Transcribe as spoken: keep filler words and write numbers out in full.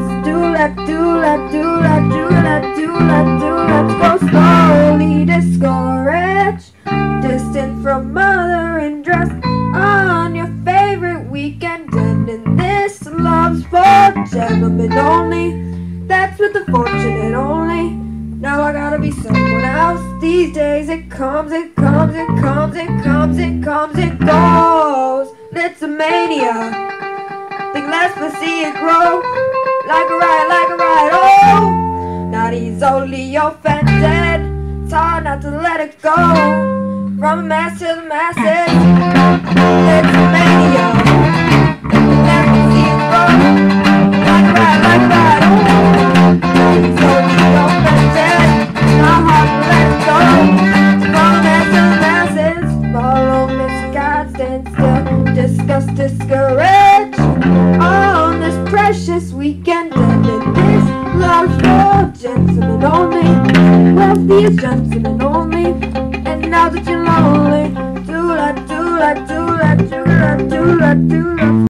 Do-let, do-let, do-let, do-let, do-let, do-let. Go slowly, discouraged, distant from mother and dressed on your favorite weekend. And in this love's for gentlemen only. That's with the fortunate only. Now I gotta be someone else these days. It comes, it comes, it comes, it comes, it comes, it goes. It's a mania. Think less but see it grow. Like a riot, like a riot, oh. Not he's only offended. It's hard not to let it go. From the mass to the masses. It's a mania. Think less but see it grow. Like a riot, like a riot, oh. Not he's only offended. Not hard to let it go. From the mass to the masses. Follow Mister God, stand still. Discuss, discourage. On this precious weekend, and in this love's for gentlemen only. Wealthiest gentlemen only. And now that you're lonely, do that, do that, do that, do that, do that, do that.